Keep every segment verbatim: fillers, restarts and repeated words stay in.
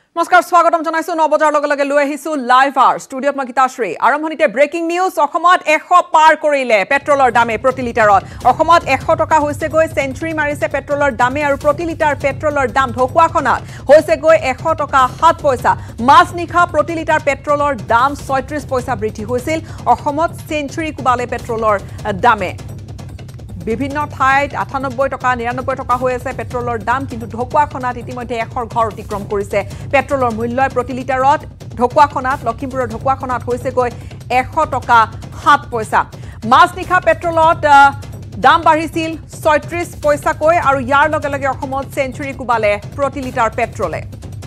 নমস্কাৰ স্বাগতম জনাইছো নবজাৰ লগে লগে লৈ আহিছো লাইভ আৰ ষ্টুডিঅত মই গীতাশ্ৰী আৰম্ভণিতে ব্ৰেকিং নিউজ অসমত এশ পাৰ কৰিলে পেট্ৰলৰ দামে প্ৰতি লিটাৰত অসমত এশ টকা হৈছে গৈ সেঞ্চুৰী মাৰিছে পেট্ৰলৰ দামে আৰু প্ৰতি লিটাৰ পেট্ৰলৰ দাম ঢকুৱাখনত হৈছে গৈ এশ টকা সাত পইচা মাছ নিখা প্ৰতি লিটাৰ পেট্ৰলৰ দাম ছয়ত্ৰিশ পইচা বৃদ্ধি হৈছিল অসমত সেঞ্চুৰী কুবালে পেট্ৰলৰ দামে বিভিন্ন ঠাইত আঠানব্বৈ টকা নিৰানব্বৈ টকা হৈ আছে পেট্ৰলৰ দাম কিন্তু ঢকুৱাখনত ইতিমধ্যে এশৰ ঘৰ অতিক্ৰম কৰিছে পেট্ৰলৰ মূল্য প্ৰতি লিটাৰত ঢকুৱাখনত লখিমপুৰৰ ঢকুৱাখনত হৈছে গৈ এশ টকা সাত পইচা মাছ নিখা পেট্ৰলত দাম বাঢ়িছিল ছয়ত্ৰিশ পইচাকৈ আৰু ইয়াৰ লগে লগে অসমত সেঞ্চুৰী কুবালে প্ৰতি লিটাৰ পেট্ৰলে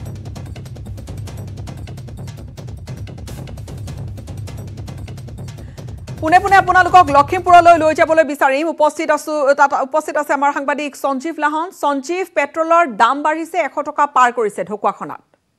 পুনে পুনে আপোনালোকক লখিমপুৰলৈ লৈ যাবলৈ বিচাৰিম উপস্থিত আছো তাত উপস্থিত আছে আমাৰ সাংবাদিক সঞ্জীৱ লাহন সঞ্জীৱ পেট্ৰলৰ দাম বাঢ়িছে এশ টকা পাৰ কৰিছে ঢকুৱাখনত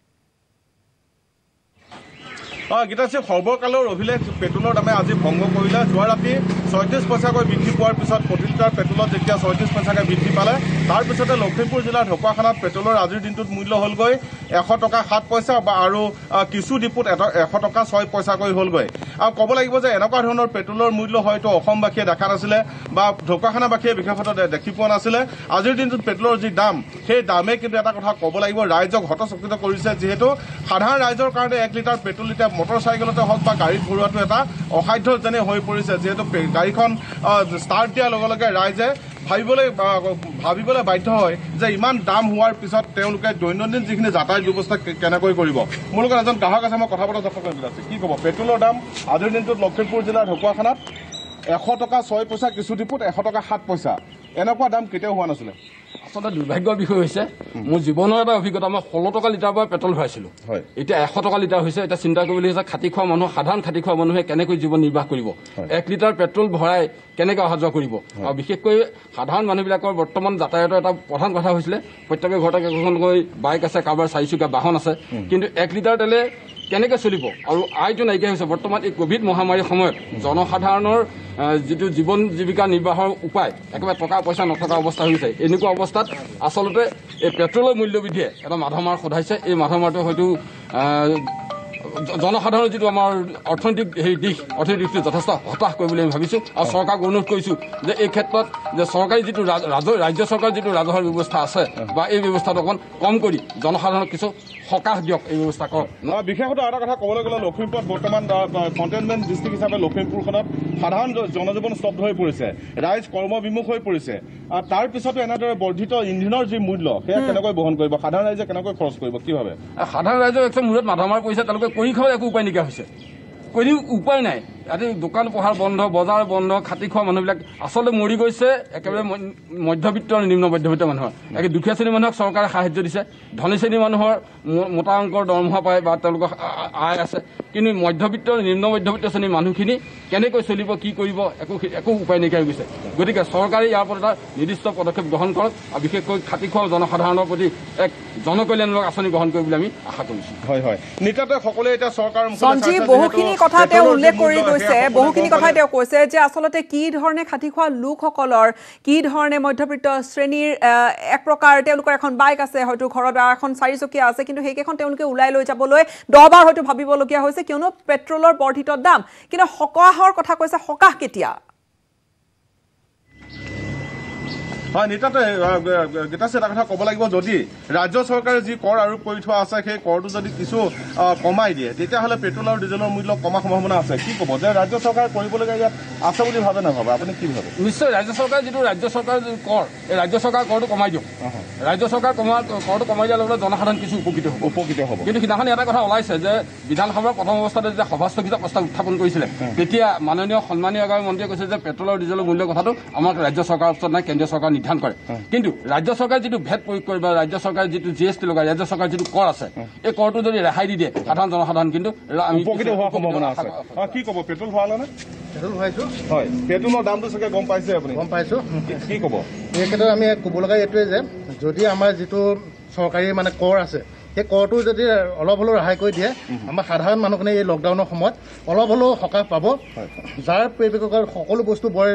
গীতাশ্ৰী সৰ্বকালৰ অভিলেখ পেট্ৰলৰ দামে আজি ভংগ কৰিলে যোৱা ৰাতি ছয়ত্ৰিশ পইচাকৈ বৃদ্ধি পোৱাৰ পিছত প্ৰতি লিটাৰ পেট্ৰলত যেতিয়া ছয়ত্ৰিশ পইচাকৈ বৃদ্ধি পালে তাৰপিছতে লখিমপুৰ জিলাৰ ঢকুৱাখনত পেট্ৰলৰ আজিৰ দিনটোত মূল্য হ'লগৈ এশ টকা সাত পইচা আৰু কিছু ডিপুত এশ টকা ছয় পইচাকৈ হ'লগৈ আৰু ক'ব লাগিব যে এনেকুৱা ধৰণৰ পেট্ৰলৰ মূল্য হয়তো অসমবাসীয়ে দেখা নাছিলে বা ঢকুৱাখানাবাসীয়ে বিশেষতঃ দেখি পোৱা নাছিলে আজিৰ দিনটোত পেট্ৰলৰ যি দাম সেই দামে কিন্তু এটা কথা ক'ব লাগিব ৰাইজক হতচকিত কৰিছে যিহেতু সাধাৰণ ৰাইজৰ কাৰণে এক লিটাৰ পেট্ৰল লিটাৰ মটৰ চাইকেলতে হওক বা গাড়ীত ভৰোৱাটো এটা অসাধ্য যেনে হৈ পৰিছে যিহেতু গাড়ীখন ষ্টাৰ্ট দিয়াৰ লগে লগে ৰাইজে ভাবিবলৈ ভাবিবলৈ বাধ্য হয় যে ইমান দাম হোৱাৰ পিছত তেওঁলোকে দৈনন্দিন যিখিনি যাতায়াত ব্যৱস্থা কেনেকৈ কৰিব মোৰ লগত এজন গ্ৰাহক আছে মই কথা পতা যত্ন কৰি আছে কি ক'ব পেট্ৰলৰ দাম আজিৰ দিনটোত লখিমপুৰ জিলাৰ ঢকুৱাখানাত এশ টকা ছয় পইচা কিছু ডিপুত এশ টকা সাত পইচা এনেকুৱা দাম কেতিয়াও হোৱা নাছিলে আচলতে দুৰ্ভাগ্যৰ বিষয় হৈছে মোৰ জীৱনৰ এটা অভিজ্ঞতা মই ষোল্ল টকা লিটাৰ পৰা পেট্ৰল ভৰাইছিলো এতিয়া এশ টকা লিটাৰ হৈছে এতিয়া চিন্তা কৰিবলগীয়া খাতি খোৱা মানুহ সাধাৰণ খাতি খোৱা মানুহে কেনেকৈ জীৱন নিৰ্বাহ কৰিব এক লিটাৰ পেট্ৰল ভৰাই কেনেকৈ অহা যোৱা কৰিব আৰু বিশেষকৈ সাধাৰণ মানুহবিলাকৰ বৰ্তমান যাতায়াতৰ এটা প্ৰধান কথা হৈছিলে প্ৰত্যেকে ঘৰতে কেইখনকৈ বাইক আছে কাৰোবাৰ চাৰিচকীয়া বাহন আছে কিন্তু এক লিটাৰ তেলে কেনেকৈ চলিব আৰু আয়টো নাইকিয়া হৈছে বৰ্তমান এই কোভিড মহামাৰীৰ সময়ত জনসাধাৰণৰ যিটো জীৱন জীৱিকা নিৰ্বাহৰ উপায় একেবাৰে টকা পইচা নথকা অৱস্থা হৈছে এনেকুৱা অৱস্থাত আচলতে এই পেট্ৰলৰ মূল্য বৃদ্ধিয়ে এটা মাধমাৰ সধাইছে এই মাধমাৰটো হয়তো জনসাধাৰণৰ যিটো আমাৰ অৰ্থনৈতিক সেই দিশ অৰ্থনৈতিক দিশটো যথেষ্ট হতাশ কৰিব বুলি আমি ভাবিছোঁ আৰু চৰকাৰক অনুৰোধ কৰিছোঁ যে এই ক্ষেত্ৰত যে চৰকাৰী যিটো ৰাজ্য চৰকাৰৰ যিটো ৰাজহৰ ব্যৱস্থা আছে বা এই ব্যৱস্থাটো অকণ কম কৰি জনসাধাৰণক কিছু সকাহ দিয়ক এই ব্যৱস্থা কৰক বিশেষতঃ এটা কথা ক'বলৈ গ'লে লখিমপুৰত বৰ্তমান কণ্টেইনমেণ্ট ডিষ্ট্ৰিক্ট হিচাপে লখিমপুৰখনত সাধাৰণ জনজীৱন স্তব্ধ হৈ পৰিছে ৰাইজ কৰ্মবিমুখ হৈ পৰিছে আৰু তাৰ পিছতো এনেদৰে বৰ্ধিত ইন্ধনৰ যি মূল্য সেয়া কেনেকৈ বহন কৰিব সাধাৰণ ৰাইজে কেনেকৈ খৰচ কৰিব কি ভাবে সাধাৰণ ৰাইজৰ একচুৱেলি মূৰত মাধমাৰ পৰিছে তেওঁলোকে কৰি খাব একো উপায় নাইকিয়া হৈছে কৰি উপায় নাই আজি দোকান পোহাৰ বন্ধ বজাৰ বন্ধ খাতি খোৱা মানুহবিলাক আচলতে মৰি গৈছে একেবাৰে মধ্যবিত্ত আৰু নিম্ন মধ্যবিত্ত মানুহৰ একে দুখীয়া শ্ৰেণীৰ মানুহক চৰকাৰে সাহায্য দিছে ধনী শ্ৰেণীৰ মানুহৰ মোটা অংকৰ দৰমহা পায় বা তেওঁলোকৰ আয় আছে কিন্তু মধ্যবিত্ত নিম্ন মধ্যবিত্ত শ্ৰেণীৰ মানুহখিনি কেনেকৈ চলিব কি কৰিব একো একো উপায় নাইকিয়া হৈ গৈছে গতিকে চৰকাৰে ইয়াৰ ওপৰত এটা নিৰ্দিষ্ট পদক্ষেপ গ্ৰহণ কৰক আৰু বিশেষকৈ খাতি খোৱা জনসাধাৰণৰ প্ৰতি এক জনকল্যাণমূলক আঁচনি গ্ৰহণ কৰিব বুলি আমি আশা কৰিছোঁ হয় হয় নিতাতে সকলোৱে এতিয়া চৰকাৰ সঞ্জীৱ বহুখিনি কথা তেওঁ উল্লেখ কৰি গৈছে বহুখিনি কথাই তেওঁ কৈছে যে আচলতে কি ধৰণে খাতি খোৱা লোকসকলৰ কি ধৰণে মধ্যবিত্ত শ্ৰেণীৰ এক প্ৰকাৰ তেওঁলোকৰ এখন বাইক আছে হয়তো ঘৰত এখন চাৰিচকীয়া আছে কিন্তু সেইকেইখন তেওঁলোকে ওলাই লৈ যাবলৈ দহবাৰ হয়তো ভাবিবলগীয়া হৈছে কিয়নো পেট্ৰলৰ বৰ্ধিত দাম কিন্তু সকাহৰ কথা কৈছে সকাহ কেতিয়া হয় নিতাতে গীতাশ্ৰী এটা কথা ক'ব লাগিব যদি ৰাজ্য চৰকাৰে যি কৰ আৰোপ কৰি থোৱা আছে সেই কৰটো যদি কিছু কমাই দিয়ে তেতিয়াহ'লে পেট্ৰল আৰু ডিজেলৰ মূল্য কমাৰ সম্ভাৱনা আছে কি ক'ব যে ৰাজ্য চৰকাৰে কৰিবলগীয়া ইয়াত আছে বুলি ভাবে নাভাবে আপুনি কি ভাবে নিশ্চয় ৰাজ্য চৰকাৰে যিটো ৰাজ্য চৰকাৰৰ যিটো কৰ এই ৰাজ্য চৰকাৰৰ কৰটো কমাই দিয়ক ৰাজ্য চৰকাৰ কমা কৰটো কমাই দিয়াৰ লগে জনসাধাৰণ কিছু উপকৃত হ'ব উপকৃত হ'ব কিন্তু সিদিনাখন এটা কথা ওলাইছে যে বিধানসভাৰ প্ৰথম অৱস্থাতে যেতিয়া সভাস্থগিত প্ৰস্তাৱ উত্থাপন কৰিছিলে তেতিয়া মাননীয় সন্মানীয় এগৰাকী মন্ত্ৰীয়ে কৈছে যে পেট্ৰল আৰু ডিজেলৰ মূল্যৰ কথাটো আমাক ৰাজ্য চৰকাৰৰ ওচৰত নাই কেন্দ্ৰীয় চৰকাৰ নিৰ্ধাৰণ কৰে কিন্তু ৰাজ্য চৰকাৰে যিটো ভেট প্ৰয়োগ কৰে বা ৰাজ্য চৰকাৰে যিটো জি এছ টি লগায় ৰাজ্য চৰকাৰৰ যিটো কৰ আছে এই কৰটো যদি ৰেহাই দি দিয়ে সাধাৰণ জনসাধাৰণ কিন্তু উপকৃত হোৱাৰ সম্ভাৱনা আছে কি ক'ব পেট্ৰল ভৰালে নে পেট্ৰল ভৰাইছোঁ হয় পেট্ৰলৰ দামটো চাগে গম পাইছে আপুনি গম পাইছোঁ কি ক'ব এই ক্ষেত্ৰত আমি ক'ব লগা এইটোৱে যে যদি আমাৰ যিটো চৰকাৰী মানে কৰ আছে সেই কৰটো যদি অলপ হ'লেও ৰেহাই কৰি দিয়ে আমাৰ সাধাৰণ মানুহখিনি এই লকডাউনৰ সময়ত অলপ হ'লেও সকাহ পাব যাৰ পৰিৱেশৰ সকলো বস্তু বৰ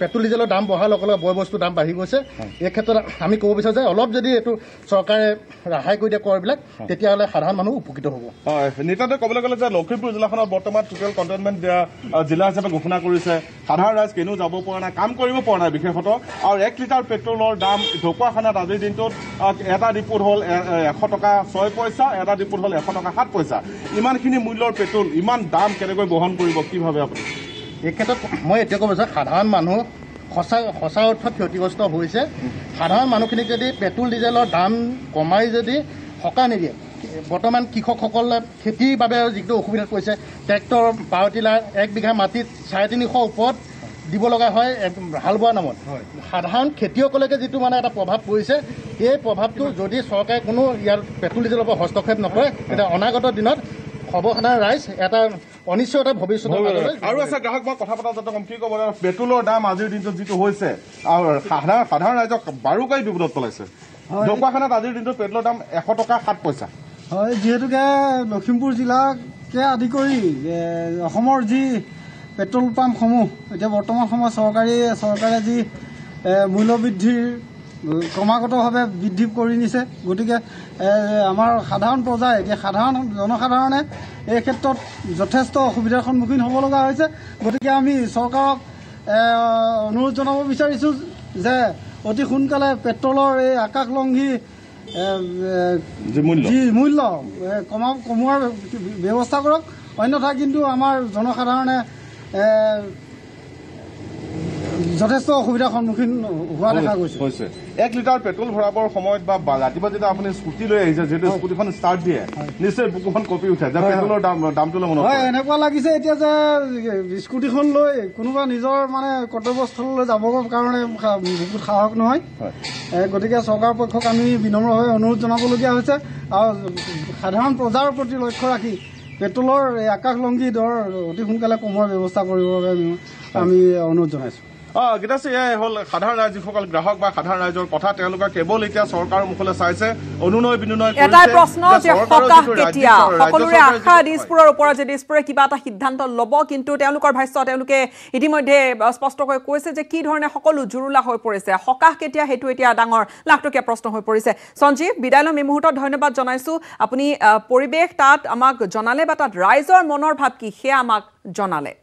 পেট্ৰল ডিজেলৰ দাম বঢ়াৰ লগে লগে বয় বস্তুৰ দাম বাঢ়ি গৈছে এই ক্ষেত্ৰত আমি ক'ব বিচাৰোঁ যে অলপ যদি এইটো চৰকাৰে ৰেহাই কৰি দিয়ে কৰবিলাক তেতিয়াহ'লে সাধাৰণ মানুহ উপকৃত হ'ব। হয়, নিতান্তই ক'বলৈ গ'লে যে লখিমপুৰ জিলাখনত বৰ্তমান টোটেল কণ্টেইনমেণ্ট জিলা হিচাপে ঘোষণা কৰিছে। সাধাৰণ ৰাইজ কেনিও যাব পৰা নাই, কাম কৰিব পৰা নাই বিশেষত। আৰু এক লিটাৰ পেট্ৰলৰ দাম ঢকুৱাখানাত আজিৰ দিনটোত এটা ডিপুত হ'ল এশ টকা ছয় পইচা, এটা ডিপুত হ'ল এশ টকা সাত পইচা। ইমানখিনি মূল্যৰ পেট্ৰল, ইমান দাম কেনেকৈ বহন কৰিব, কি ভাবে আপুনি? এই ক্ষেত্ৰত মই এতিয়া ক'ব বিচাৰোঁ সাধাৰণ মানুহ সঁচা সঁচা অৰ্থত ক্ষতিগ্ৰস্ত হৈছে। সাধাৰণ মানুহখিনিক যদি পেট্ৰল ডিজেলৰ দাম কমাই যদি সকাহ নিদিয়ে, বৰ্তমান কৃষকসকলে খেতিৰ বাবে যিটো অসুবিধাত পৰিছে, ট্ৰেক্টৰ পাৱাৰ টিলাৰ এক বিঘা মাটিত চাৰে তিনিশ ওপৰত দিব লগা হয় হাল বোৱাৰ নামত। সাধাৰণ খেতিয়কলৈকে যিটো মানে এটা প্ৰভাৱ পৰিছে, এই প্ৰভাৱটো যদি চৰকাৰে কোনো ইয়াৰ পেট্ৰল ডিজেলৰ পৰা হস্তক্ষেপ নকৰে তেতিয়া অনাগত দিনত সৰ্বসাধাৰণ ৰাইজ এটা অনিশ্চয়তা ভৱিষ্যতৰ আৰু আছে গ্ৰাহক মই কথা পতা যাতে কম কি ক'ব পেট্ৰলৰ দাম আজিৰ দিনটোত যিটো হৈছে আৰু সাধাৰণ সাধাৰণ ৰাইজক বাৰুকাই বিপদত পেলাইছে। ঢকুৱাখানাত আজিৰ দিনটোত পেট্ৰলৰ দাম এশ টকা সাত পইচা। হয়, যিহেতুকে লখিমপুৰ জিলাকে আদি কৰি অসমৰ যি পেট্ৰল পাম্পসমূহ এতিয়া বৰ্তমান সময়ত চৰকাৰী চৰকাৰে যি মূল্যবৃদ্ধিৰ ক্ৰমাগতভাৱে বৃদ্ধি কৰি নিছে, গতিকে আমাৰ সাধাৰণ প্ৰজাই এতিয়া সাধাৰণ জনসাধাৰণে এই ক্ষেত্ৰত যথেষ্ট অসুবিধাৰ সন্মুখীন হ'ব লগা হৈছে। গতিকে আমি চৰকাৰক অনুৰোধ জনাব বিচাৰিছোঁ যে অতি সোনকালে পেট্ৰলৰ এই আকাশলংঘী যি মূল্য কমা কমোৱাৰ ব্যৱস্থা কৰক, অন্যথা কিন্তু আমাৰ জনসাধাৰণে যথেষ্ট অসুবিধাৰ সন্মুখীন হোৱা দেখা গৈছে। এক লিটাৰ পেট্ৰল ভৰাবৰ সময়ত বা ৰাতিপুৱা যেতিয়া আপুনি স্কুটি লৈ আহিছে, যিহেতু স্কুটিখন ষ্টাৰ্ট দিয়ে, নিশ্চয় বুকুখন কঁপি উঠে যে পেট্ৰলৰ দাম দামটো লৈ মনত হয়। এনেকুৱা লাগিছে এতিয়া যে স্কুটিখন লৈ কোনোবা নিজৰ মানে কৰ্তব্যস্থললৈ যাবৰ কাৰণে বুকুত সাহস নহয়। গতিকে চৰকাৰৰ পক্ষক আমি বিনম্ৰভাৱে অনুৰোধ জনাবলগীয়া হৈছে আৰু সাধাৰণ প্ৰজাৰ প্ৰতি লক্ষ্য ৰাখি পেট্ৰলৰ এই আকাশলংঘী দৰ অতি সোনকালে কমোৱাৰ ব্যৱস্থা কৰিবৰ বাবে আমি অনুৰোধ জনাইছোঁ। অঁ গীতাশ্ৰী, এয়াই হ'ল সাধাৰণ ৰাইজ যিসকল গ্ৰাহক বা সাধাৰণ ৰাইজৰ কথা, তেওঁলোকে কেৱল এতিয়া চৰকাৰৰ মুখলৈ চাইছে, অনুনয় বিনয় এটাই প্ৰশ্ন যে সকাহ কেতিয়া। সকলোৰে আশা দিছপুৰৰ ওপৰত যে দিছপুৰে কিবা এটা সিদ্ধান্ত ল'ব, কিন্তু তেওঁলোকৰ ভাষ্য তেওঁলোকে ইতিমধ্যে স্পষ্টকৈ কৈছে যে কি ধৰণে সকলো জুৰুলা হৈ পৰিছে, সকাহ কেতিয়া সেইটো এতিয়া ডাঙৰ লাখটকীয়া প্ৰশ্ন হৈ পৰিছে। সঞ্জীৱ, বিদায় লম এই মুহূৰ্তত, ধন্যবাদ জনাইছোঁ। আপুনি পৰিৱেশ তাত আমাক জনালে বা তাত ৰাইজৰ মনৰ ভাৱ কি সেয়া আমাক জনালে।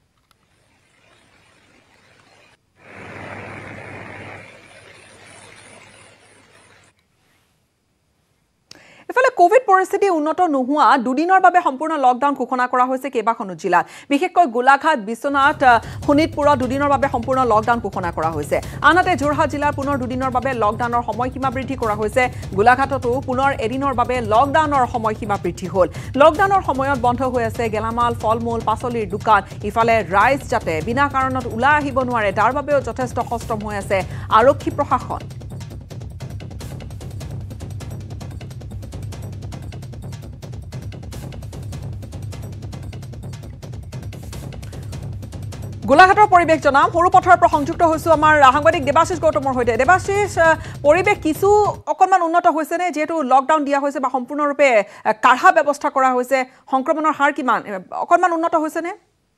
ইফালে কোভিড পৰিস্থিতি উন্নত নোহোৱা দুদিনৰ বাবে সম্পূৰ্ণ লকডাউন ঘোষণা কৰা হৈছে কেইবাখনো জিলাত, বিশেষকৈ গোলাঘাট, বিশ্বনাথ, শোণিতপুৰত দুদিনৰ বাবে সম্পূৰ্ণ লকডাউন ঘোষণা কৰা হৈছে। আনহাতে যোৰহাট জিলাৰ পুনৰ দুদিনৰ বাবে লকডাউনৰ সময়সীমা বৃদ্ধি কৰা হৈছে। গোলাঘাটতো পুনৰ এদিনৰ বাবে লকডাউনৰ সময়সীমা বৃদ্ধি হ'ল। লকডাউনৰ সময়ত বন্ধ হৈ আছে গেলামাল, ফল মূল, পাচলিৰ দোকান। ইফালে ৰাইজ যাতে বিনা কাৰণত ওলাই আহিব নোৱাৰে তাৰ বাবেও যথেষ্ট সষ্টম হৈ আছে আৰক্ষী প্ৰশাসন। গোলাঘাটৰ পৰিৱেশ জনাম, সৰুপথাৰৰ পৰা সংযুক্ত হৈছোঁ আমাৰ সাংবাদিক দেৱাশিষ গৌতমৰ সৈতে। দেৱাশিষ, পৰিৱেশ কিছু অকণমান উন্নত হৈছেনে, যিহেতু লকডাউন দিয়া হৈছে বা সম্পূৰ্ণৰূপে কাঢ়া ব্যৱস্থা কৰা হৈছে, সংক্ৰমণৰ হাৰ কিমান, অকণমান উন্নত হৈছেনে?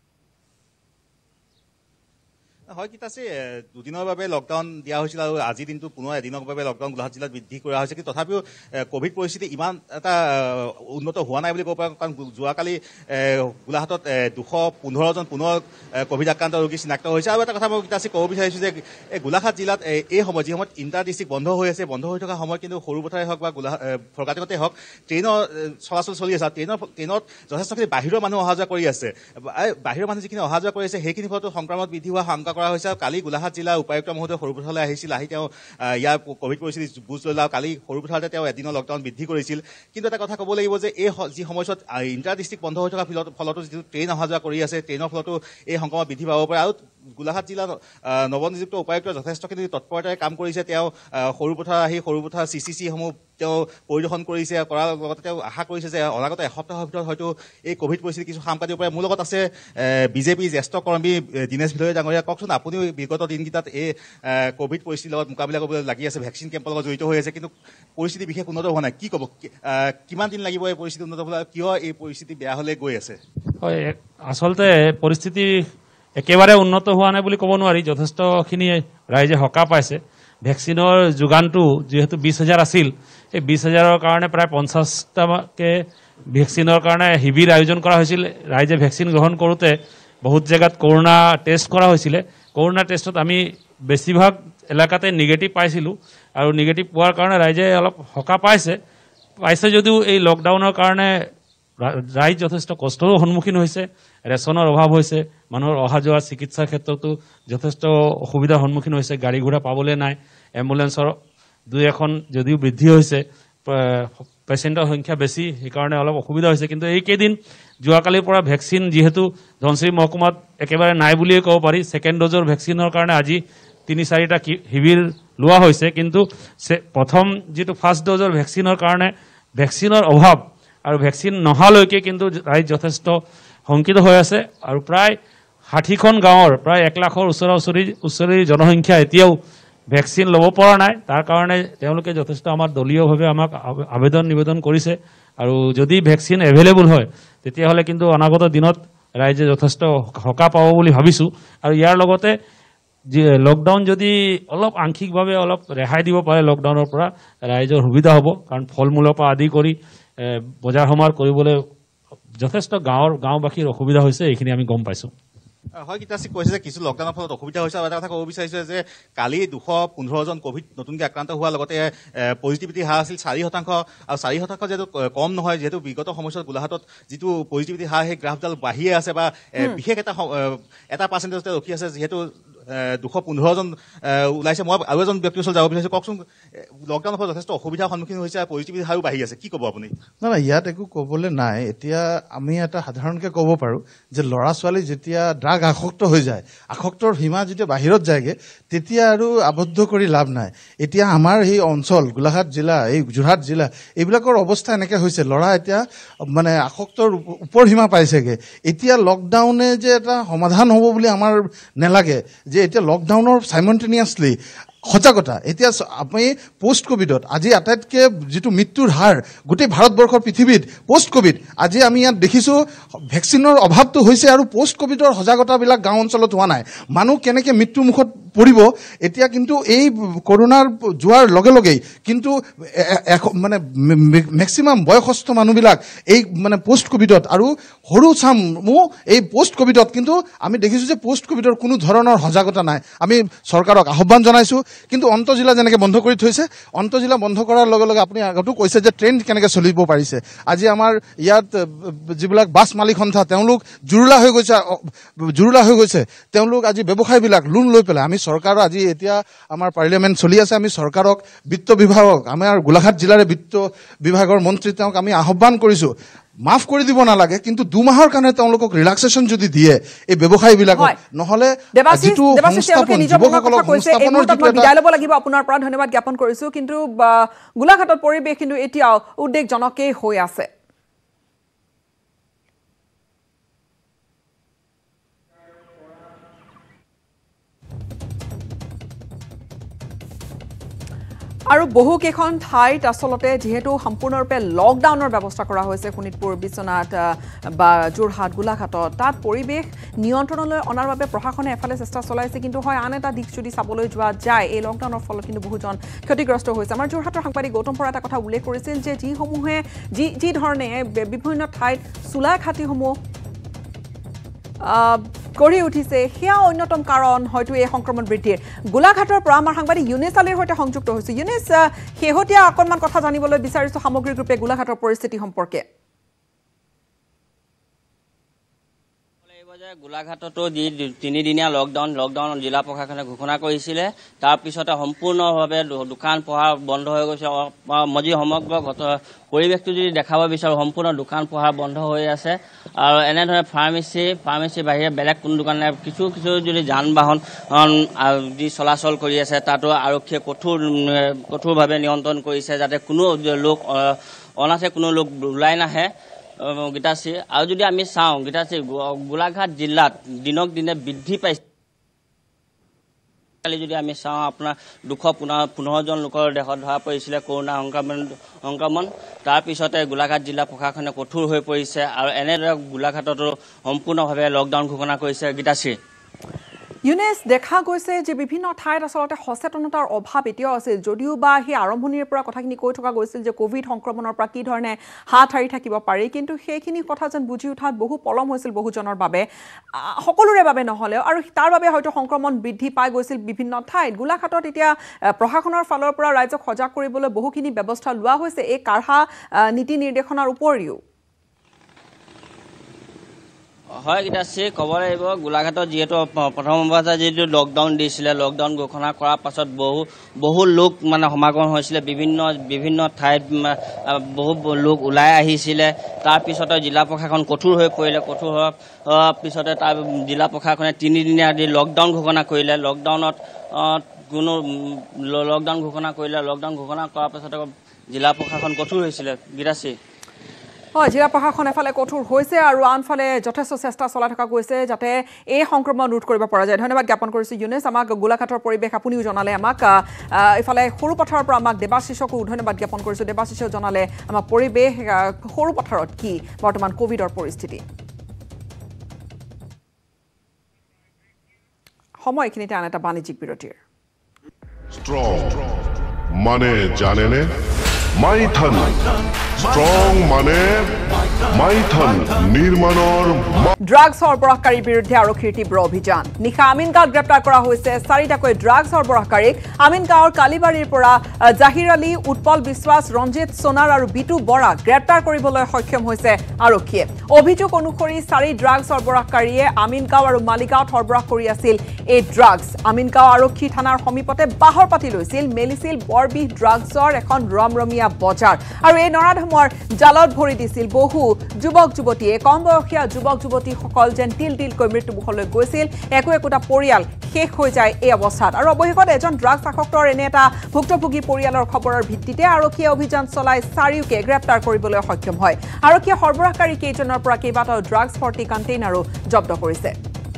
হয় গীতাশ্ৰী, দুদিনৰ বাবে লকডাউন দিয়া হৈছিল আৰু আজিৰ দিনটো পুনৰ এদিনৰ বাবে লকডাউন গোলাঘাট জিলাত বৃদ্ধি কৰা হৈছে। কিন্তু তথাপিও কোভিড পৰিস্থিতি ইমান এটা উন্নত হোৱা নাই বুলি ক'ব পাৰোঁ, কাৰণ যোৱাকালি গোলাঘাটত দুশ পোন্ধৰজন পুনৰ কোভিড আক্ৰান্ত ৰোগী চিনাক্ত হৈছে। আৰু এটা কথা মই গীতাশ্ৰী ক'ব বিচাৰিছোঁ যে এই গোলাঘাট জিলাত এই সময় যি সময়ত ইণ্টাৰ ডিষ্ট্ৰিক্ট বন্ধ হৈ আছে, বন্ধ হৈ থকা সময়ত কিন্তু সৰুপথাৰে হওক বা গোলাঘাট ফৰকাটিঙতে হওক ট্ৰেইনৰ চলাচল চলি আছে। ট্ৰেইনৰ ট্ৰেইনত যথেষ্টখিনি বাহিৰৰ মানুহ অহা যোৱা কৰি আছে। বাহিৰৰ মানুহ যিখিনি অহা যোৱা কৰি আছে সেইখিনি ফলতো সংক্ৰমণ বৃদ্ধি হোৱা শংকা কৰা হৈছে। আৰু কালি গোলাঘাট জিলা উপায়ুক্ত মহোদয় সৰুপথাৰলৈ আহিছিল, আহি তেওঁ ইয়াৰ কোভিড পৰিস্থিতি বুজ ল'লে আৰু কালি সৰুপথাৰতে তেওঁ এদিনৰ লকডাউন বৃদ্ধি কৰিছিল। কিন্তু এটা কথা ক'ব লাগিব যে এই যি সময়ছোৱাত ইণ্টাৰ ডিষ্ট্ৰিক্ট বন্ধ হৈ থকা ফলতো যিটো ট্ৰেইন অহা যোৱা কৰি আছে, ট্ৰেইনৰ ফলতো এই সংক্ৰমণ বৃদ্ধি পাব পাৰে। আৰু গোলাঘাট জিলাৰ নৱনিযুক্ত উপায়ুক্ত যথেষ্টখিনি তৎপৰতাৰে কাম কৰিছে। তেওঁ সৰুপথাৰ আহি সৰুপথাৰ চি চি চিসমূহ তেওঁ পৰিদৰ্শন কৰিছে, কৰাৰ লগতে তেওঁ আশা কৰিছে যে অনাগত এসপ্তাহৰ ভিতৰত হয়তো এই কোভিড পৰিস্থিতি কিছু সাম কাটিব পাৰে। মোৰ লগত আছে বিজেপিৰ জ্যেষ্ঠ কৰ্মী দীনেশ ভিতৰীয়া ডাঙৰীয়া। কওকচোন, আপুনিও বিগত দিনকেইটাত এই কোভিড পৰিস্থিতিৰ লগত মোকাবিলা কৰিবলৈ লাগি আছে, ভেকচিন কেম্পৰ লগত জড়িত হৈ আছে, কিন্তু পৰিস্থিতি বিশেষ উন্নত হোৱা নাই। কি ক'ব, কিমান দিন লাগিব এই পৰিস্থিতি উন্নত হ'বলৈ, কিয় এই পৰিস্থিতি বেয়া হ'লে গৈ আছে? হয়, আচলতে পৰিস্থিতি একেবাৰে উন্নত হোৱা নাই বুলি ক'ব নোৱাৰি, যথেষ্টখিনি ৰাইজে সকাহ পাইছে। ভেকচিনৰ যোগানটো যিহেতু বিশ হাজাৰ আছিল, এই বিশ হাজাৰৰ কাৰণে প্ৰায় পঞ্চাছটাকে ভেকচিনৰ কাৰণে শিবিৰ আয়োজন কৰা হৈছিল। ৰাইজে ভেকচিন গ্ৰহণ কৰোঁতে বহুত জেগাত কৰোণা টেষ্ট কৰা হৈছিলে। কৰোণা টেষ্টত আমি বেছিভাগ এলেকাতে নিগেটিভ পাইছিলোঁ, আৰু নিগেটিভ পোৱাৰ কাৰণে ৰাইজে অলপ সকাহ পাইছে পাইছে যদিও এই লকডাউনৰ কাৰণে ৰাইজ যথেষ্ট কষ্টৰো সন্মুখীন হৈছে। ৰেচনৰ অভাৱ হৈছে, মানুহৰ অহা যোৱা চিকিৎসাৰ ক্ষেত্ৰতো যথেষ্ট অসুবিধাৰ সন্মুখীন হৈছে। গাড়ী ঘোঁৰা পাবলৈ নাই, এম্বুলেন্সৰ দুই এখন যদিও বৃদ্ধি হৈছে, পেচেণ্টৰ সংখ্যা বেছি, সেইকাৰণে অলপ অসুবিধা হৈছে। কিন্তু এইকেইদিন যোৱাকালিৰ পৰা ভেকচিন যিহেতু ধনশিৰি মহকুমাত একেবাৰে নাই বুলিয়ে ক'ব পাৰি, ছেকেণ্ড ড'জৰ ভেকচিনৰ কাৰণে আজি তিনি চাৰিটা শিবিৰ লোৱা হৈছে। কিন্তু প্ৰথম যিটো ফাৰ্ষ্ট ড'জৰ ভেকচিনৰ কাৰণে ভেকচিনৰ অভাৱ আৰু ভেকচিন নহালৈকে কিন্তু ৰাইজ যথেষ্ট শংকিত হৈ আছে। আৰু প্ৰায় ষাঠিখন গাঁৱৰ প্ৰায় এক লাখৰ ওচৰা ওচৰি ওচৰি জনসংখ্যা এতিয়াও ভেকচিন ল'ব পৰা নাই। তাৰ কাৰণে তেওঁলোকে যথেষ্ট আমাৰ দলীয়ভাৱে আমাক আবেদন নিবেদন কৰিছে, আৰু যদি ভেকচিন এভেইলেবল হয় তেতিয়াহ'লে কিন্তু অনাগত দিনত ৰাইজে যথেষ্ট সকাহ পাব বুলি ভাবিছোঁ। আৰু ইয়াৰ লগতে যি লকডাউন যদি অলপ আংশিকভাৱে অলপ ৰেহাই দিব পাৰে লকডাউনৰ পৰা, ৰাইজৰ সুবিধা হ'ব। কাৰণ ফল মূলৰ পৰা আদি কৰি বজাৰ সমাৰ কৰিবলৈ যথেষ্ট গাঁৱৰ গাঁওবাসীৰ অসুবিধা হৈছে, এইখিনি আমি গম পাইছোঁ। হয়, গীতাশ্ৰী কৈছে যে কিছু লকডাউনৰ ফলত অসুবিধা হৈছে। আৰু এটা কথা ক'ব বিচাৰিছে যে কালি দুশ পোন্ধৰজন ক'ভিড নতুনকৈ আক্ৰান্ত হোৱাৰ লগতে পজিটিভিটি হাৰ আছিল চাৰি শতাংশ। আৰু চাৰি শতাংশ যিহেতু কম নহয়, যিহেতু বিগত সময়ছোৱাত গোলাঘাটত যিটো পজিটিভিটি হাৰ সেই গ্ৰাফডাল বাঢ়িয়ে আছে, বা বিশেষ এটা এটা পাৰ্চেণ্টেজতে ৰখি আছে। যিহেতু দুশ পোন্ধৰজন ওলাইছে, মই আৰু এজন ব্যক্তিৰ ওচৰত যাব বিচাৰিছোঁ। কওকচোন, লকডাউনৰ ফলত যথেষ্ট অসুবিধাৰ সন্মুখীন হৈছে, পজিটিভিটি হাৰো বাঢ়ি আছে, কি ক'ব আপুনি? নাই নাই, ইয়াত একো ক'বলৈ নাই। এতিয়া আমি এটা সাধাৰণকৈ ক'ব পাৰোঁ যে ল'ৰা ছোৱালী যেতিয়া ড্ৰাগ আসক্ত হৈ যায়, আসক্তৰ সীমা যেতিয়া বাহিৰত যায়গৈ, তেতিয়া আৰু আবদ্ধ কৰি লাভ নাই। এতিয়া আমাৰ এই অঞ্চল গোলাঘাট জিলা, এই যোৰহাট জিলা, এইবিলাকৰ অৱস্থা এনেকৈ হৈছে, ল'ৰা এতিয়া মানে আসক্তৰ ওপৰ সীমা পাইছেগৈ। এতিয়া লকডাউনে যে এটা সমাধান হ'ব বুলি আমাৰ নেলাগে, যে এতিয়া লকডাউনৰ চাইমনটেনিয়াছলি সজাগতা। এতিয়া আপুনি পোষ্ট কোভিডত আজি আটাইতকৈ যিটো মৃত্যুৰ হাৰ গোটেই ভাৰতবৰ্ষৰ পৃথিৱীত পোষ্ট কোভিড, আজি আমি ইয়াত দেখিছোঁ ভেকচিনৰ অভাৱটো হৈছে, আৰু পোষ্ট কোভিডৰ সজাগতাবিলাক গাঁও অঞ্চলত হোৱা নাই। মানুহ কেনেকৈ মৃত্যুমুখত পৰিব এতিয়া, কিন্তু এই কৰোণাৰ যোৱাৰ লগে লগেই কিন্তু মানে মেক্সিমাম বয়সস্থ মানুহবিলাক এই মানে পোষ্ট কোভিডত, আৰু সৰু চামো এই পোষ্ট কোভিডত, কিন্তু আমি দেখিছোঁ যে পোষ্ট কোভিডৰ কোনো ধৰণৰ সজাগতা নাই। আমি চৰকাৰক আহ্বান জনাইছোঁ, কিন্তু অন্তঃজিলা যেনেকৈ বন্ধ কৰি থৈছে, অন্তঃজিলা বন্ধ কৰাৰ লগে লগে আপুনি আগতো কৈছে যে ট্ৰেইন কেনেকৈ চলিব পাৰিছে। আজি আমাৰ ইয়াত যিবিলাক বাছ মালিক সন্থা, তেওঁলোক জুৰুলা হৈ গৈছে জুৰুলা হৈ গৈছে তেওঁলোক আজি ব্যৱসায়বিলাক লোন লৈ পেলাই। আমি চৰকাৰৰ আজি এতিয়া আমাৰ পাৰ্লিয়ামেণ্ট চলি আছে, আমি চৰকাৰক, বিত্ত বিভাগক, আমাৰ গোলাঘাট জিলাৰে বিত্ত বিভাগৰ মন্ত্ৰী তেওঁক আমি আহ্বান কৰিছোঁ, মাফ কৰি দিব নালাগে, কিন্তু দুমাহৰ কাৰণে তেওঁলোকক ৰিলেক্সেশ্যন যদি দিয়ে এই ব্যৱসায়ীবিলাকক, নহ'লে যিটো সংস্থাপন যুৱকসকলক সংস্থাপনৰ বিদায় ল'ব লাগিব আপোনাৰ পৰা। ধন্যবাদ জ্ঞাপন কৰিছোঁ। কিন্তু গোলাঘাটৰ পৰিৱেশ কিন্তু এতিয়াও উদ্বেগজনকেই হৈ আছে। আৰু বহু কেইখন ঠাইত আচলতে যিহেতু সম্পূৰ্ণৰূপে লকডাউনৰ ব্যৱস্থা কৰা হৈছে, শোণিতপুৰ, বিশ্বনাথ বা যোৰহাট, গোলাঘাটত, তাত পৰিৱেশ নিয়ন্ত্ৰণলৈ অনাৰ বাবে প্ৰশাসনে এফালে চেষ্টা চলাইছে। কিন্তু হয়, আন এটা দিশ যদি চাবলৈ যোৱা যায়, এই লকডাউনৰ ফলত কিন্তু বহুজন ক্ষতিগ্ৰস্ত হৈছে। আমাৰ যোৰহাটৰ সাংবাদিক গৌতম বৰাই এটা কথা উল্লেখ কৰিছিল যে যিসমূহে যি যি ধৰণে বিভিন্ন ঠাইত চুলাই খাটিসমূহ গঢ়ি উঠিছে, সেয়া অন্যতম কাৰণ হয়তো এই সংক্ৰমণ বৃদ্ধিৰ। গোলাঘাটৰ পৰা আমাৰ সাংবাদিক ইউনিছ আলীৰ সৈতে সংযুক্ত হৈছোঁ। ইউনিছ, শেহতীয়া অকণমান কথা জানিবলৈ বিচাৰিছোঁ সামগ্ৰিকৰূপে গোলাঘাটৰ পৰিস্থিতি সম্পৰ্কে। গোলাঘাটতো যি তিনিদিনীয়া লকডাউন লকডাউন জিলা প্ৰশাসনে ঘোষণা কৰিছিলে, তাৰপিছতে সম্পূৰ্ণভাৱে দোকান পোহাৰ বন্ধ হৈ গৈছে। মই সমগ্ৰ পৰিৱেশটো যদি দেখাব বিচাৰোঁ, সম্পূৰ্ণ দোকান পোহাৰ বন্ধ হৈ আছে। আৰু এনেধৰণে ফাৰ্মেচি ফাৰ্মেচিৰ বাহিৰে বেলেগ কোনো দোকান নাই। কিছু কিছু যদি যান বাহন যি চলাচল কৰি আছে, তাতো আৰক্ষীয়ে কঠোৰ কঠোৰভাৱে নিয়ন্ত্ৰণ কৰিছে, যাতে কোনো লোক অনাথে কোনো লোক ওলাই নাহে। গীতাশ্ৰী, আৰু যদি আমি চাওঁ গীতাশ্ৰী, গোলাঘাট জিলাত দিনক দিনে বৃদ্ধি পাইছে। কালি যদি আমি চাওঁ, আপোনাৰ দুশ পোন্ধৰ পোন্ধৰজন লোকৰ দেহত ধৰা পৰিছিলে কৰোণা সংক্ৰমণ সংক্ৰমণ তাৰপিছতে গোলাঘাট জিলা প্ৰশাসনে কঠোৰ হৈ পৰিছে, আৰু এনেদৰে গোলাঘাটতো সম্পূৰ্ণভাৱে লকডাউন ঘোষণা কৰিছে। গীতাশ্ৰী, ইউনেছ দেখা গৈছে যে বিভিন্ন ঠাইত আসলতে সচেতনতাৰ অভাৱ এতিয়াও আছে যদিও বা সেই আৰম্ভণিৰ পৰা কথাখিনি কৈ থকা গৈছিল যে কোভিড সংক্ৰমণৰ পৰা কি ধৰণে হাত হাৰি থাকিব পাৰি কিন্তু সেইখিনি কথা যেন বুজি উঠাত বহু পলম হৈছিল বহুজনৰ বাবে সকলোৰে বাবে নহলেও আৰু তাৰ বাবে হয়তো সংক্ৰমণ বৃদ্ধি পাই গৈছিল বিভিন্ন ঠাইত গোলাঘাটত এতিয়া প্ৰশাসনৰ ফালৰ পৰা ৰাইজক সজাগ কৰিবলৈ বহুখিনি ব্যৱস্থা লোৱা হৈছে এই কাঢ়া নীতি নিৰ্দেশনাৰ উপৰিও হয় এটা সে ক'ব লাগিব গোলাঘাটত যেহেতু প্ৰথম অৱস্থাত যেহেতু লকডাউন দিছিলে লকডাউন ঘোষণা কৰাৰ পাছত বহু বহু লোক মানে সমাগম হৈছিলে বিভিন্ন বিভিন্ন ঠাইত বহু লোক ওলাই আহিছিলে তাৰ পিছতে জিলা প্ৰশাসন কঠোৰ হৈ পৰিলে কঠোৰ হোৱাৰ পিছতে তাৰ জিলা প্ৰশাসনে তিনিদিনীয়া লকডাউন ঘোষণা কৰিলে লকডাউনত কোনো লকডাউন ঘোষণা কৰিলে লকডাউন ঘোষণা কৰাৰ পাছতে জিলা প্ৰশাসন কঠোৰ হৈছিলে গীতাশ্ৰী হয় জিলা প্ৰশাসন এফালে কঠোৰ হৈছে আৰু আনফালে যথেষ্ট চেষ্টা চলাই থকা গৈছে যাতে এই সংক্ৰমণ ৰোধ কৰিব পৰা যায় ধন্যবাদ জ্ঞাপন কৰিছো ইউনেছ আমাক গোলাঘাটৰ পৰিৱেশ আপুনিও জনালে আমাক এফালে সৰু পথাৰৰ পৰা আমাক দেৱাশিষকো ধন্যবাদ জ্ঞাপন কৰিছো দেৱাশিষেও জনালে আমাক পৰিৱেশ সৰু পথাৰত কি বৰ্তমান কোভিডৰ পৰিস্থিতি সময়খিনিতে আন এটা বাণিজ্যিক বিৰতিৰ স্ট্ৰং মানে জানেনে মাইথন স্ট্ৰং মানে মাইথন নিৰ্মাণৰ ড্ৰাগছ সৰবৰাহকাৰীৰ বিৰুদ্ধে আৰক্ষীৰ তীব্ৰ অভিযান নিশা আমিনগাঁৱত গ্ৰেপ্তাৰ কৰা হৈছে চাৰিটাকৈ ড্ৰাগছ সৰবৰাহকাৰীক আমিনগাঁৱৰ কালিবাৰীৰ পৰা জাহিৰ আলী উৎপল বিশ্বাস ৰঞ্জিত সোনাৰ আৰু বিটু বৰাক গ্ৰেপ্তাৰ কৰিবলৈ সক্ষম হৈছে আৰক্ষীয়ে অভিযোগ অনুসৰি চাৰি ড্ৰাগছ সৰবৰাহকাৰীয়ে আমিনগাঁও আৰু মালিগাঁৱত সৰবৰাহ কৰি আছিল এই ড্ৰাগছ আমিনগাঁও আৰক্ষী থানাৰ সমীপতে বাহৰ পাতি লৈছিল মেলিছিল বৰবিহ ড্ৰাগছৰ এখন ৰমৰমীয়া বজাৰ আৰু এই নৰাধমৰ জালত ভৰি দিছিল বহু যুৱক যুৱতীয়ে কম বয়সীয়া যুৱক যুৱতীসকল যেন তিল তিলকৈ মৃত্যুমুখলৈ গৈছিল একো একোটা পৰিয়াল শেষ হৈ যায় এই অৱস্থাত আৰু অৱশেষত এজন ড্ৰাগছ আসক্তৰ এনে এটা ভুক্তভোগী পৰিয়ালৰ খবৰৰ ভিত্তিতে আৰক্ষীয়ে অভিযান চলাই চাৰিওকে গ্ৰেপ্তাৰ কৰিবলৈ সক্ষম হয় আৰক্ষীয়ে সৰবৰাহকাৰী কেইজনৰ পৰা কেইবাটাও ড্ৰাগছ ভৰ্তি কণ্টেইনাৰো জব্দ কৰিছে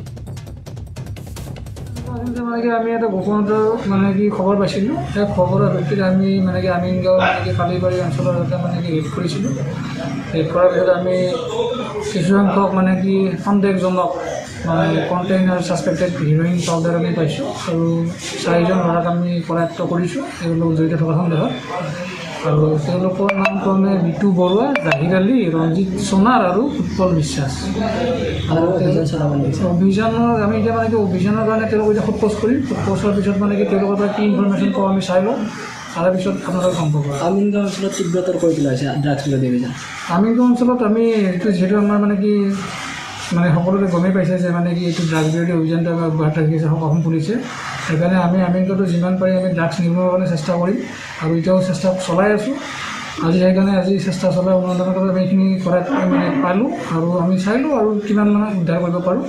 মানে কি আমি এটা গোপনত মানে কি খবৰ পাইছিলোঁ সেই খবৰৰ ভিত্তিত আমি মানে কি আমিনগাঁও মানে কি কালিবাৰী অঞ্চলৰ এটা মানে কি ৰেড কৰিছিলোঁ ৰেড কৰাৰ পিছত আমি কিছু সংখ্যক মানে কি সন্দেহজনক মানে কণ্টেইনাৰ ছাছপেক্টেড হিৰ'ইন পাউডাৰ আমি পাইছোঁ আৰু চাৰিজন ল'ৰাক আমি কৰায়ত্ব কৰিছোঁ তেওঁলোক জড়িত থকা সন্দেহত আৰু তেওঁলোকৰ নাম ক্ৰমে বিটু বৰুৱা জাহিৰ আলী ৰঞ্জিত সোণাৰ আৰু উৎপল বিশ্বাস আৰু অভিযানৰ আমি এতিয়া মানে কি অভিযানৰ কাৰণে তেওঁলোক এতিয়া সোধপোছ কৰিম সোধপোছৰ পিছত মানে কি তেওঁলোকৰ পৰা কি ইনফৰমেশ্যন পাওঁ আমি চাই লওঁ তাৰপিছত আপোনালোকে সম্ভৱ হয় আমিনগাঁও অঞ্চলত তীব্ৰতৰ কৰি পেলাইছে ড্ৰাগছ বিৰোধী অভিযান আমিনগাঁও অঞ্চলত আমি এইটো যিহেতু আমাৰ মানে কি মানে সকলোকে গমেই পাইছে যে মানে কি এইটো ড্ৰাগছ বিৰোধী অভিযানটো আমাৰ অব্যাহত ৰাখিছে অসম পুলিচে সেইকাৰণে আমি আমিনগাঁৱতো যিমান পাৰি আমি ড্ৰাগছ নিৰ্মূলৰ কাৰণে চেষ্টা কৰিম আৰু এতিয়াও চেষ্টা চলাই আছোঁ আজি সেইকাৰণে আজি চেষ্টা চলাই অনুসন্ধানৰ বাবে আমি এইখিনি কৰাত মানে পালোঁ আৰু আমি চাইলোঁ আৰু কিমান মানে উদ্ধাৰ কৰিব পাৰোঁ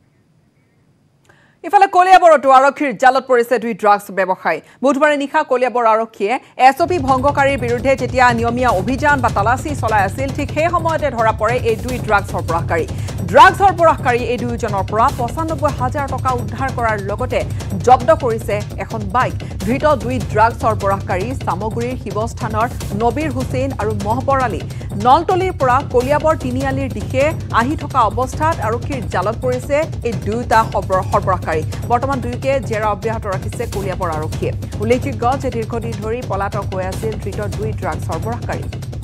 ইফালে কলিয়াবৰতো আৰক্ষীৰ জালত পৰিছে দুই ড্ৰাগছ ব্যৱসায়ী বুধবাৰে নিশা কলিয়াবৰ আৰক্ষীয়ে এছ অ' পি ভংগকাৰীৰ বিৰুদ্ধে যেতিয়া নিয়মীয়া অভিযান বা তালাচী চলাই আছিল ঠিক সেই সময়তে ধৰা পৰে এই দুই ড্ৰাগছ সৰবৰাহকাৰী ড্ৰাগছ সৰবৰাহকাৰী এই দুয়োজনৰ পৰা পঁচানব্বৈ হাজাৰ টকা উদ্ধাৰ কৰাৰ লগতে জব্দ কৰিছে এখন বাইক ধৃত দুই ড্ৰাগছ সৰবৰাহকাৰী চামগুৰিৰ শিৱস্থানৰ নবীৰ হুছেইন আৰু মহবৰ আলী নলতলিৰ পৰা কলিয়াবৰ তিনিআলিৰ দিশে আহি থকা অৱস্থাত আৰক্ষীৰ জালত পৰিছে এই দুয়োটা সৰবৰাহকাৰী বৰ্তমান দুয়োকে জেৰা অব্যাহত ৰাখিছে কলিয়াবৰ আৰক্ষীয়ে উল্লেখযোগ্য যে দীৰ্ঘদিন ধৰি পলাতক হৈ আছিল ধৃত দুই ড্ৰাগছ সৰবৰাহকাৰী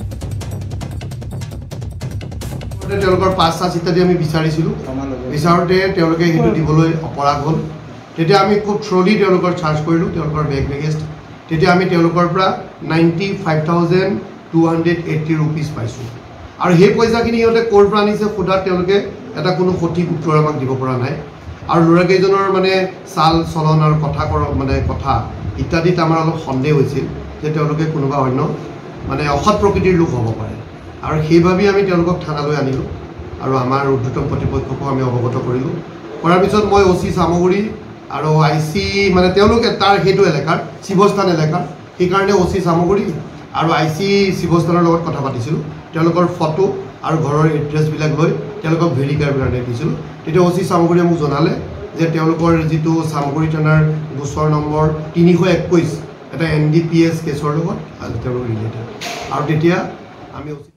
তেওঁলোকৰ পাঁচ চাচ ইত্যাদি আমি বিচাৰিছিলোঁ বিচাৰোঁতে তেওঁলোকে সেইটো দিবলৈ অপৰাগ হ'ল তেতিয়া আমি খুব থ্ৰলি তেওঁলোকৰ চাৰ্জ কৰিলোঁ তেওঁলোকৰ বেগ বেগেজ তেতিয়া আমি তেওঁলোকৰ পৰা ninety five thousand two hundred eighty rupees পাইছোঁ আৰু সেই পইচাখিনি সিহঁতে ক'ৰ পৰা আনিছে সোধাত তেওঁলোকে এটা কোনো সঠিক উত্তৰ আমাক দিব পৰা নাই আৰু ল'ৰাকেইজনৰ মানে চাল চলন আৰু কথা কৰ মানে কথা ইত্যাদিত আমাৰ অলপ সন্দেহ হৈছিল যে তেওঁলোকে কোনোবা অন্য মানে অসৎ প্ৰকৃতিৰ লোক হ'ব পাৰে আৰু সেইভাবেই আমি তেওঁলোকক থানালৈ আনিলোঁ আৰু আমাৰ ঊৰ্ধ্বতন কৰ্তৃপক্ষকো আমি অৱগত কৰিলোঁ কৰাৰ পিছত মই অ' চি চামগুৰি আৰু আই চি মানে তেওঁলোকে তাৰ সেইটো এলেকাৰ শিৱস্থান এলেকাৰ সেইকাৰণে অ' চি চামগুৰি আৰু আই চি শিৱস্থানৰ লগত কথা পাতিছিলোঁ তেওঁলোকৰ ফটো আৰু ঘৰৰ এড্ৰেছবিলাক লৈ তেওঁলোকক ভেৰিফাইৰ কাৰণে দিছিলোঁ তেতিয়া অ' চি চামগুৰিয়ে মোক জনালে যে তেওঁলোকৰ যিটো চামগুৰি থানাৰ গোচৰ নম্বৰ তিনিশ একৈছ এটা এন ডি পি এছ কেছৰ লগত তেওঁলোক ৰিলেটেড আৰু তেতিয়া আমি